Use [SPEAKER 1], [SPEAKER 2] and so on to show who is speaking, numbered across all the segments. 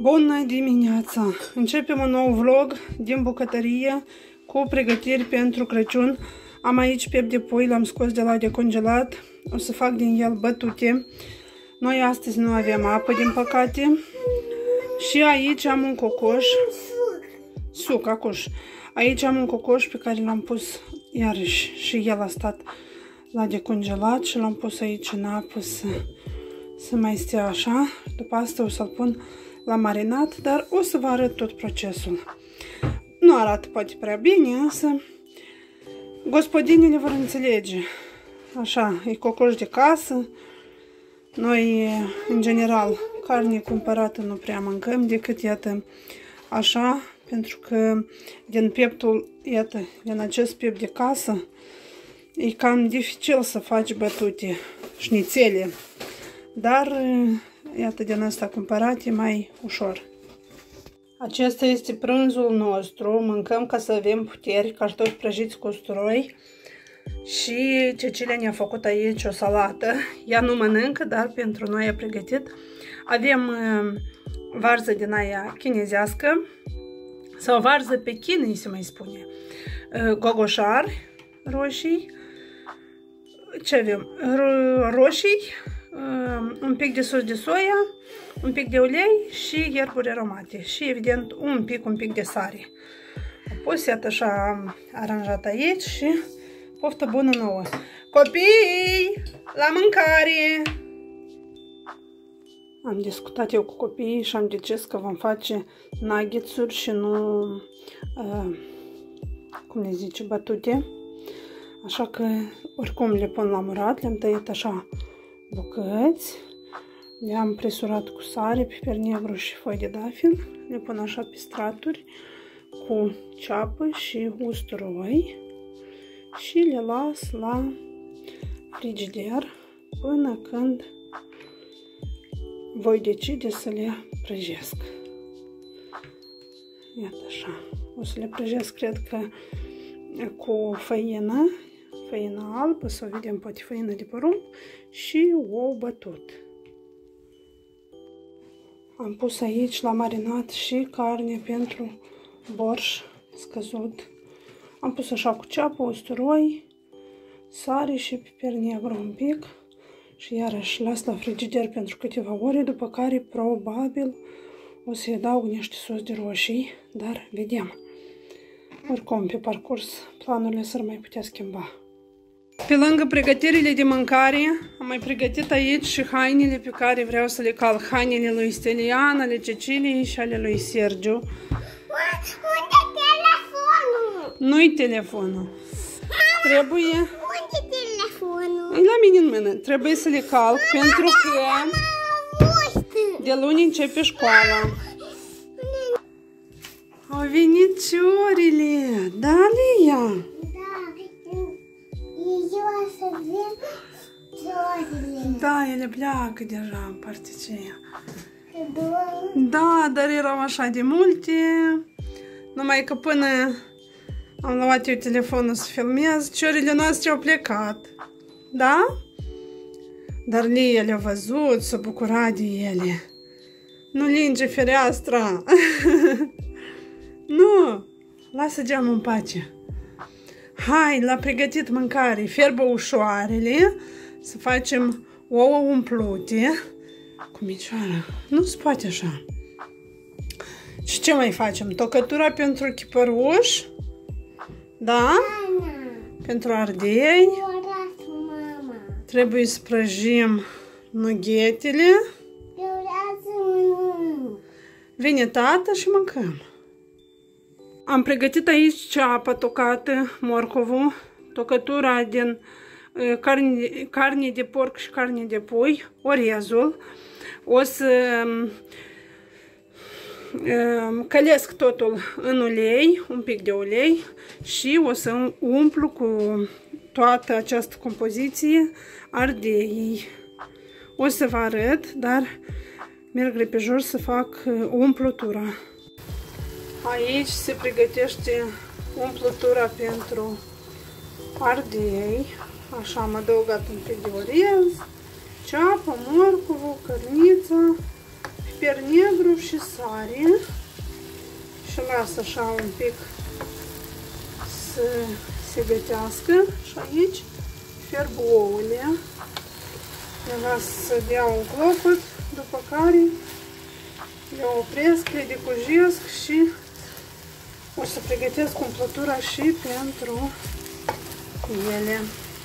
[SPEAKER 1] Bună dimineața! Începem un nou vlog din bucătărie cu pregătiri pentru Crăciun. Am aici piept de pui, l-am scos de la decongelat. O să fac din el bătute. Noi astăzi nu avem apă, din păcate. Și aici am un cocoș. Suc, acuș. Aici am un cocoș pe care l-am pus iarăși și el a stat la decongelat și l-am pus aici în apă să mai stea așa. După asta o să-l pun la marinat, dar o să vă arăt tot procesul. Nu arată poate prea bine, însă gospodinile vor înțelege. Așa, e cocoș de casă. Noi, în general, carne cumpărată nu prea mâncăm, decât, iată, așa, pentru că din pieptul, iată, din acest piept de casă, e cam dificil să faci bătute, șnițele, dar, iată, din asta cumpărat e mai ușor. Acesta este prânzul nostru, mâncăm ca să avem puteri, cartofi prăjiți cu usturoi. Și Cecilia ne-a făcut aici o salată. Ea nu mănâncă, dar pentru noi a pregătit. Avem varză din aia chinezească, sau varză pechină, se mai spune. Gogoșari roșii. Ce avem? Roșii, un pic de sos de soia, un pic de ulei și ierburi aromate. Și, evident, un pic de sare. Apoi, iată, așa am aranjat aici și poftă bună nouă! Copii! La mâncare! Am discutat eu cu copiii și am decis că vom face nuggets-uri și nu, cum le zice, bătute. Așa că, oricum, le pun la murat, le-am tăiat așa bucăți, le-am presurat cu sare, piper negru și foi de dafin, le pun așa pe straturi cu ceapă și usturoi. Și le las la frigider până când voi decide să le prăjesc. Iată așa. O să le prăjesc, cred că, cu făină albă, sau vedem poate făină de porumb și ou bătut. Am pus aici la marinat și carne pentru borș scăzut. Am pus așa cu ceapă, usturoi, sare și piper negru un pic și iarăși las la frigider pentru câteva ore, după care probabil o să-i adaug niște sos de roșii, dar vedem. Oricum, pe parcurs, planurile s-ar mai putea schimba. Pe lângă pregătirile de mâncare, am mai pregătit aici și hainele pe care vreau să le calc. Hainele lui Stelian, ale Ceciliei și ale lui Sergiu. Nu-i telefonul. Trebuie...
[SPEAKER 2] Unde telefonul?
[SPEAKER 1] E la mine în mână. Trebuie să le calc pentru că de luni începe școala. Au venit ciorile. Da, Lia?
[SPEAKER 2] Da. Eu să vedem ciorile.
[SPEAKER 1] Da, ele pleacă deja în partea aceea. Da, dar erau așa de multe. Numai că până am luat eu telefonul să filmez, ciorile noastre au plecat. Da? Dar Lia le-a văzut, s-a bucurat de ele. Nu linge fereastra. Nu, lasă geamul în pace. Hai, la pregătit mâncare. Fierbă ușoarele, să facem ouă umplute cu micioară. Nu se poate așa. Și ce mai facem? Tocătura pentru chipăruș. Da? Pentru ardei. Trebuie să prăjim nughetele. Vine tata și mâncăm. Am pregătit aici ceapă tocată, morcovul, tocătura din carne de porc și carne de pui, orezul. O să călesc totul în ulei, un pic de ulei și o să umplu cu toată această compoziție ardeii. O să vă arăt, dar merg repejor să fac umplutura. Aici se pregătește umplutura pentru ardei. Așa am adăugat un pic de orez, ceapă, morcovul, cărnița, piper negru și sare și las așa un pic să se gătească. Și aici fierb ouăle, le las să dea un clopot, după care le opresc, le decujesc și o să pregătesc umplutura și pentru ele.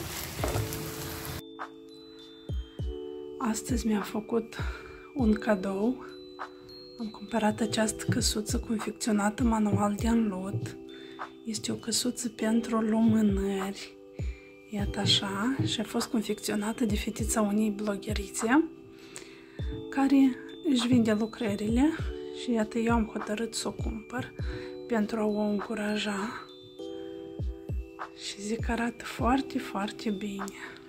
[SPEAKER 1] Astăzi mi-a făcut un cadou. Am cumpărat această căsuță confecționată manual din lut. Este o căsuță pentru lumânări. Iată așa. Și a fost confecționată de fetița unei blogherițe care își vinde lucrările. Și iată, eu am hotărât să o cumpăr pentru a o încuraja. Și zic că arată foarte, foarte bine.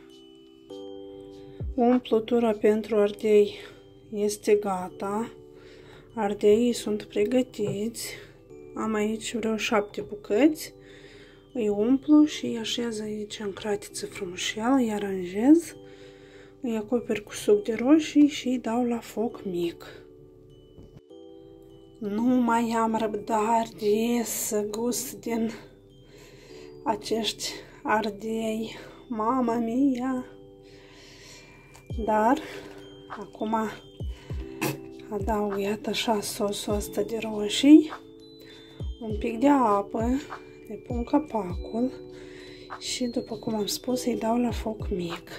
[SPEAKER 1] Umplutura pentru ardei este gata. Ardeii sunt pregătiți. Am aici vreo 7 bucăți. Îi umplu și îi așez aici în cratiță frumușel, îi aranjez, îi acoperi cu suc de roșii și îi dau la foc mic. Nu mai am răbdare să gust din acești ardei, mama mia! Dar acum adaug, iată așa, sosul ăsta de roșii, un pic de apă, le pun capacul și, după cum am spus, îi dau la foc mic.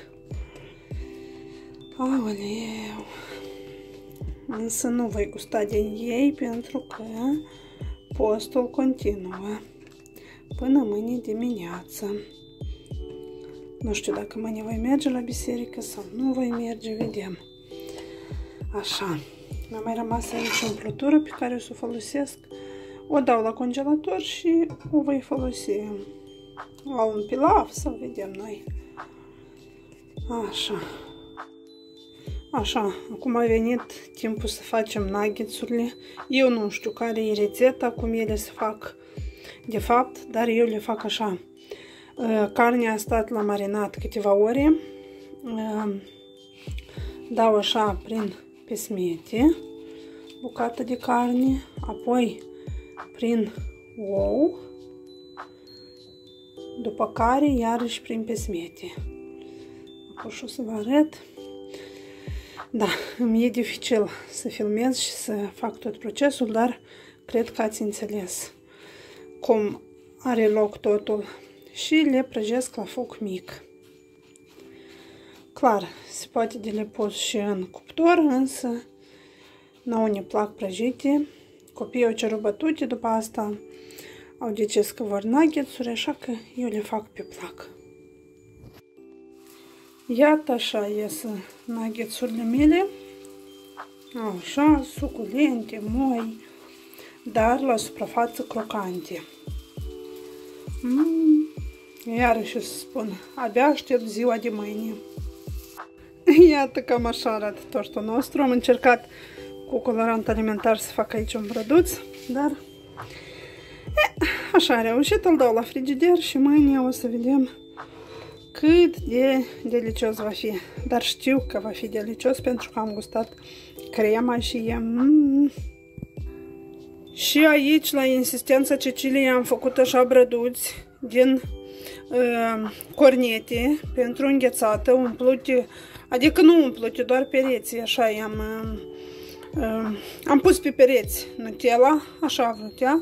[SPEAKER 1] Aoleu! Însă nu voi gusta din ei pentru că postul continuă până mâine dimineață. Nu știu dacă mâine voi merge la biserică sau nu voi merge, vedem. Așa, mi-a mai rămas aici o umplutură pe care o să o folosesc. O dau la congelator și o voi folosi la un pilaf sau vedem noi. Așa. Așa, acum a venit timpul să facem nuggets-urile. Eu nu știu care e rețeta, cum ele se fac de fapt, dar eu le fac așa. Carnea a stat la marinat câteva ore. Dau așa prin pesmete bucată de carne, apoi prin ou, după care iarăși prin pesmete. Acum o să vă arăt. Da, îmi e dificil să filmez și să fac tot procesul, dar cred că ați înțeles cum are loc totul. Și le prăjesc la foc mic. Clar, se poate de le pus și în cuptor, însă nouă ne plac prăjite. Copiii au cerut bătute, după asta au decis că vor nuggets-uri, așa că eu le fac pe plac. Iată așa ies nuggets-urile mele. Așa, suculente, moi, dar la suprafață crocante. Iarăși o să spun, abia aștept ziua de mâine. Iată cam așa arată tortul nostru. Am încercat cu colorant alimentar să fac aici un brăduț, dar așa a reușit, îl dau la frigider și mâine o să vedem cât de delicios va fi. Dar știu că va fi delicios pentru că am gustat crema și e... Și aici, la insistența Ceciliei, am făcut așa brăduți din cornete pentru înghețată, umplute, adică nu umplute, doar pereții, așa am pus pe pereți Nutella, așa vrut ea.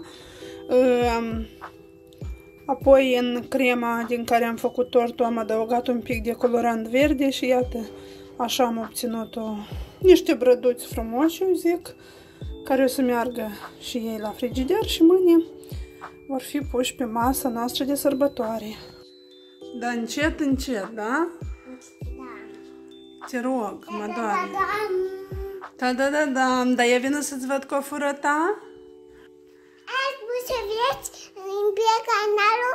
[SPEAKER 1] Apoi în crema din care am făcut tortul am adăugat un pic de colorant verde și iată, așa am obținut niște brăduți frumoși, eu zic, care o să meargă și ei la frigider și mâine vor fi puși pe masa noastră de sărbătoare. Da, încet, încet, da?
[SPEAKER 2] Da.
[SPEAKER 1] Te rog, mă doare. Da, dar eu vin să-ți văd cofură ta?
[SPEAKER 2] Ați pus să vreți pe canalul,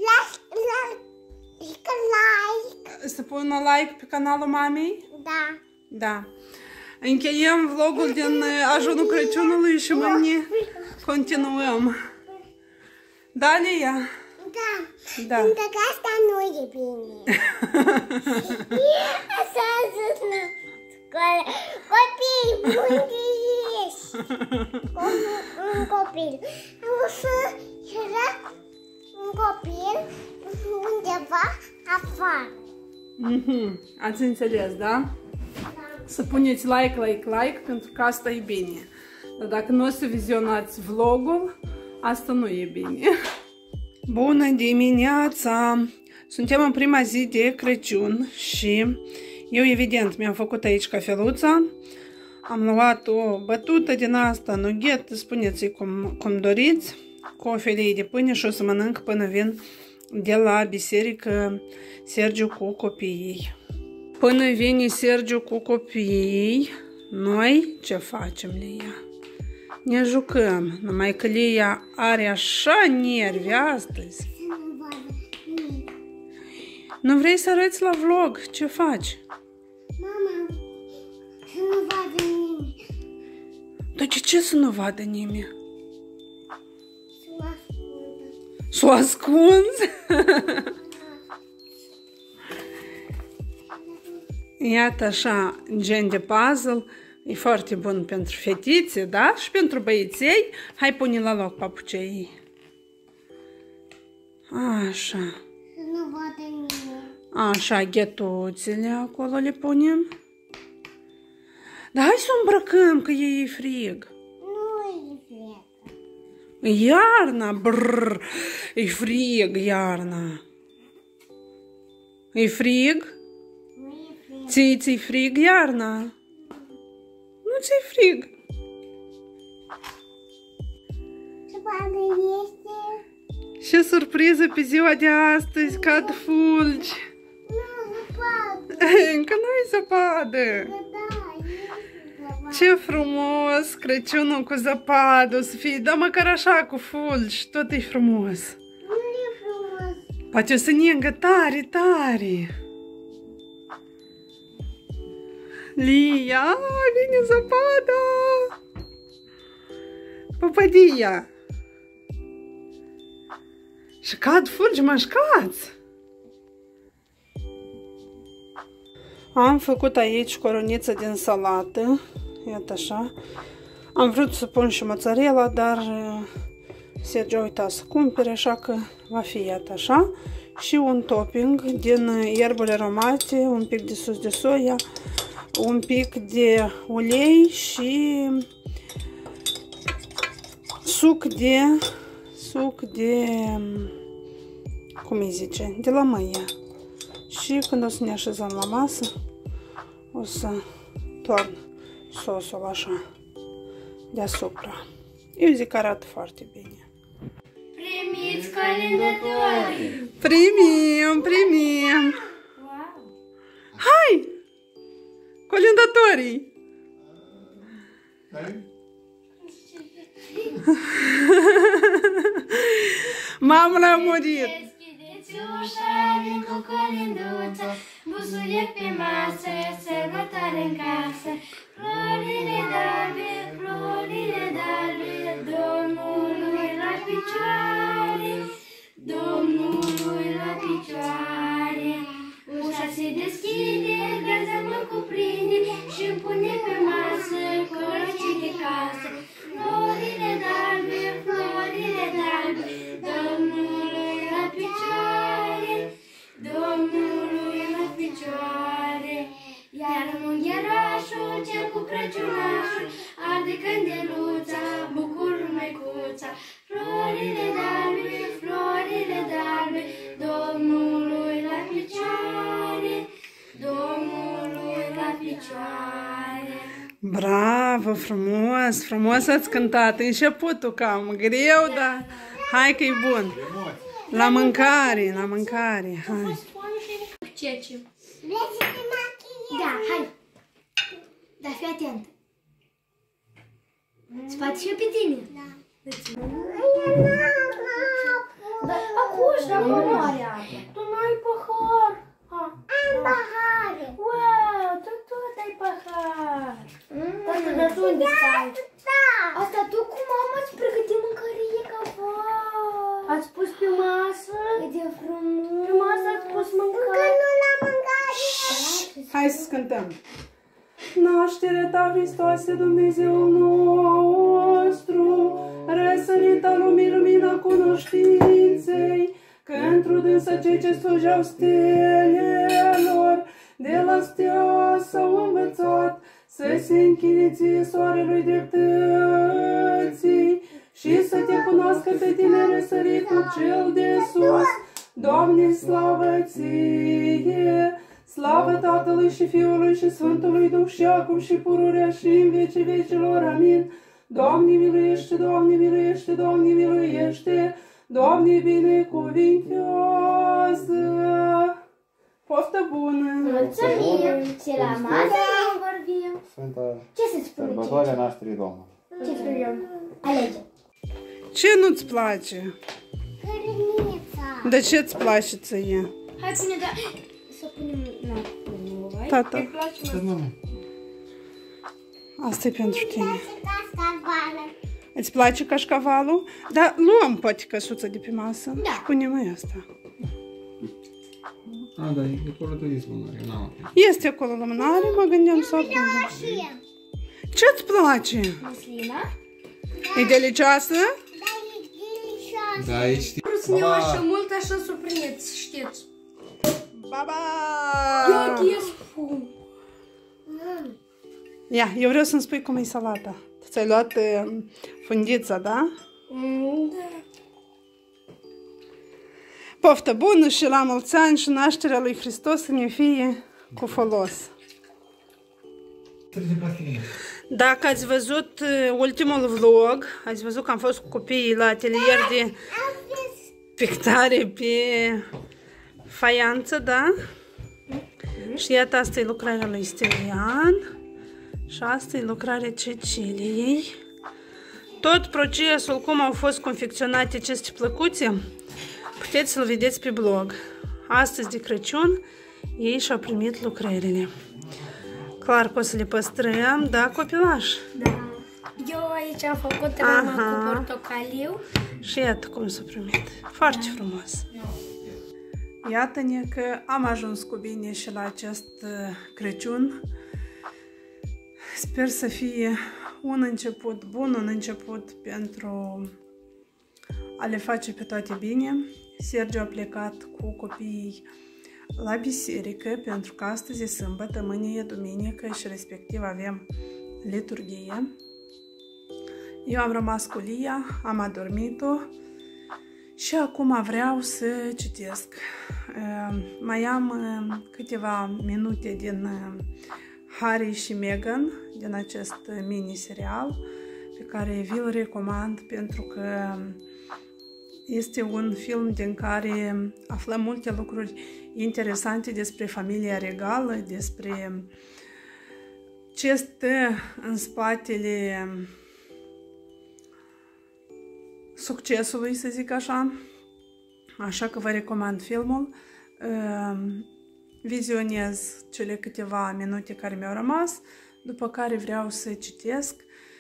[SPEAKER 2] like.
[SPEAKER 1] Să pun like pe canalul mamei?
[SPEAKER 2] Da.
[SPEAKER 1] Da. Încheiem vlogul din ajunul Crăciunului și mâine continuăm. Da, Lia?
[SPEAKER 2] Da.
[SPEAKER 1] Da.
[SPEAKER 2] Pentru că asta nu e bine. Așa a zis. Copii, unde ești? Un copil. O să era un copil undeva afară.
[SPEAKER 1] Ați înțeles, da? Să puneți like pentru că asta e bine. Dar dacă nu o să vizionați vlogul, asta nu e bine. Bună dimineața! Suntem în prima zi de Crăciun și eu, evident, mi-am făcut aici cafeluța. Am luat o bătută din asta, nugget, spuneți-i cum doriți, cu o felie de pâine și o să mănânc până vin de la biserică Sergiu cu copiii. Până vine Sergiu cu copiii, noi ce facem, Lia? Ne jucăm, numai că Lia are așa nervi astăzi. Nu vrei să arăți la vlog? Ce faci?
[SPEAKER 2] Mama, să nu vadă nimeni.
[SPEAKER 1] Dar de ce să nu vadă nimeni?
[SPEAKER 2] Să o ascundă.
[SPEAKER 1] Să o ascunzi? Iată așa, gen de puzzle. E foarte bun pentru fetițe, da? Și pentru băieței. Hai, pune la loc papucei. Așa.
[SPEAKER 2] Să nu vadă nimeni.
[SPEAKER 1] Așa, ghetuțele acolo le punem. Dar hai să o îmbrăcăm, că e frig.
[SPEAKER 2] Nu e frică.
[SPEAKER 1] E iarna, brrr, e frig iarna. E frig?
[SPEAKER 2] Nu e frică.
[SPEAKER 1] Ți-i frig iarna? Nu ți-i frig.
[SPEAKER 2] Ce bagă este?
[SPEAKER 1] Ce surpriză pe ziua de astăzi, cad fulgi.
[SPEAKER 2] Nu, zăpadă.
[SPEAKER 1] Încă nu-i zăpadă.
[SPEAKER 2] Da, este zăpadă.
[SPEAKER 1] Ce frumos, Crăciunul cu zăpadă o să fie, dar măcar așa cu fulgi, tot e frumos.
[SPEAKER 2] Nu e frumos.
[SPEAKER 1] Poate o să ningă tare, tare. Lia, vine zăpada! Păpădia! Și cad fulgi mășcați! Am făcut aici coroniță din salată, iată așa. Am vrut să pun și mozzarella, dar Sergiu a uitat să cumpere, așa că va fi iată așa. Și un topping din ierburi aromate, un pic de sos de soia, un pic de ulei și suc de cum îi zice, de lămâie. Și când o să ne așezăm la masă, o să torn sosul așa deasupra. Eu zic că arată foarte bine.
[SPEAKER 2] Primiți calendatorii!
[SPEAKER 1] Primim!
[SPEAKER 2] Wow!
[SPEAKER 1] Hai! Calendatorii! Mama l-a murit!
[SPEAKER 2] Deschideți ușa, vin cu colinduța, busuie pe masă, sărbătoare în casă. Florile d'albe, Domnului la picioare, Domnului la picioare. Ușa se deschide, gaza mă cuprinde și-mi pune pe masă corocii de casă. Florile d'albe, Domnului la picioare, Domnului la picioare. Iar munghierașul cel cu Crăciunașul arde candeluța, bucur măicuța. Florile d'albe, Domnului la picioare, Domnului la picioare.
[SPEAKER 1] Bravo, frumos, frumos ați cântat. Începutul cam greu, dar hai că e bun. La mâncare, hai.
[SPEAKER 2] Cece. Vrei să te machiezi? Da, hai. Dar fii atent. Îți faci și pe tine? Da. Acuși, dar nu are apă. Tu nu ai pahar. Am pahare. Wow, tu tot ai pahar. Asta, dar tu unde stai? Asta tu cu mama îți pregăti mâncărie ca wow. Ați pus pe masă? E de frumos. Pe masă ați pus mâncare. Încă nu l-am mâncat.
[SPEAKER 1] Hai să cântăm. Nașterea ta, Hristoase, Dumnezeul nostru, răsărita lumii, lumina cunoștinței, că într-o dânsă cei ce slujeau stelelor, de la stea s-au învățat să se închine ție, soarelui dreptății, și să te cunoască pe tine, răsăritul cel de sus. Doamne, slavă ție! Slavă Tatălui și Fiului și Sfântului Duh și acum și pururea și în vecii vecilor. Amin. Doamne miluiește, Doamne miluiește, Doamne miluiește, Doamne binecuvintează. Poftă bună!
[SPEAKER 2] Mulțumim! Și la masă vorbim.
[SPEAKER 3] Sfânta
[SPEAKER 2] Ce să-ți spune?
[SPEAKER 3] sărbătoarea nașterii Domnului.
[SPEAKER 2] Ce spunem? Alege.
[SPEAKER 1] Ce nu-ți place?
[SPEAKER 2] Cărnița.
[SPEAKER 1] De ce îți place ție?
[SPEAKER 2] Hai pune, da. Să punem, na, punem,
[SPEAKER 1] Tata,
[SPEAKER 2] îmi place mult.
[SPEAKER 1] asta e pentru tine. Îți place cașcavalul? Da, luăm poate căsuța de pe masă și punem mai asta.
[SPEAKER 3] A, da, e acolo tu ești lumânare, n-am.
[SPEAKER 1] Este acolo lumânare, mă gândeam să o pun. Ce-ți place?
[SPEAKER 2] Muslina?
[SPEAKER 1] E delicioasă?
[SPEAKER 3] Da, ești...
[SPEAKER 2] Nu așa mult, așa surprindeți, știți.
[SPEAKER 1] Baba!
[SPEAKER 2] Ia, te spun.
[SPEAKER 1] Ia, eu vreau să-mi spui cum e salata. Ți-ai luat fundița, da?
[SPEAKER 2] Da.
[SPEAKER 1] Poftă bună și la mulți ani și nașterea lui Hristos să ne fie cu folos. Dacă ați văzut ultimul vlog, ați văzut că am fost cu copiii la atelier de pictare pe faianță, da? Și iată, asta e lucrarea lui Stelian și asta e lucrarea Ceciliei. Tot procesul, cum au fost confecționate aceste plăcuțe, puteți să-l vedeți pe blog. Astăzi de Crăciun ei și-au primit lucrările. Clar că o să le păstrăm, da, copilaș?
[SPEAKER 2] Da. Eu aici am făcut rama cu portocaliu.
[SPEAKER 1] Și iată cum s-a primit. Foarte frumos. Iată-ne că am ajuns cu bine și la acest Crăciun. Sper să fie un început bun, un început pentru a le face pe toate bine. Sergiu a plecat cu copiii la biserică, pentru că astăzi e sâmbătă, mâine e duminică și respectiv avem liturghie. Eu am rămas cu Lia, am adormit-o și acum vreau să citesc. Mai am câteva minute din Harry și Meghan, din acest mini-serial pe care vi-l recomand pentru că este un film din care aflăm multe lucruri interesante despre familia regală, despre ce stă în spatele succesului, să zic așa. Așa că vă recomand filmul. Vizionez cele câteva minute care mi-au rămas, după care vreau să citesc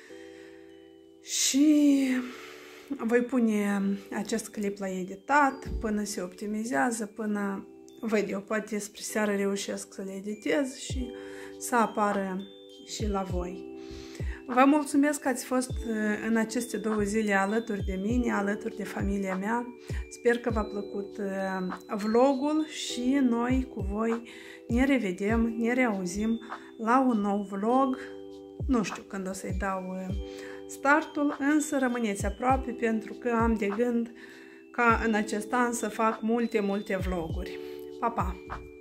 [SPEAKER 1] și voi pune acest clip la editat până se optimizează, până văd eu, poate spre seară reușesc să le editez și să apară și la voi. Vă mulțumesc că ați fost în aceste 2 zile alături de mine, alături de familia mea. Sper că v-a plăcut vlogul și noi cu voi ne revedem, ne reauzim la un nou vlog. Nu știu când o să-i dau startul, însă rămâneți aproape pentru că am de gând ca în acest an să fac multe vloguri. Pa, pa!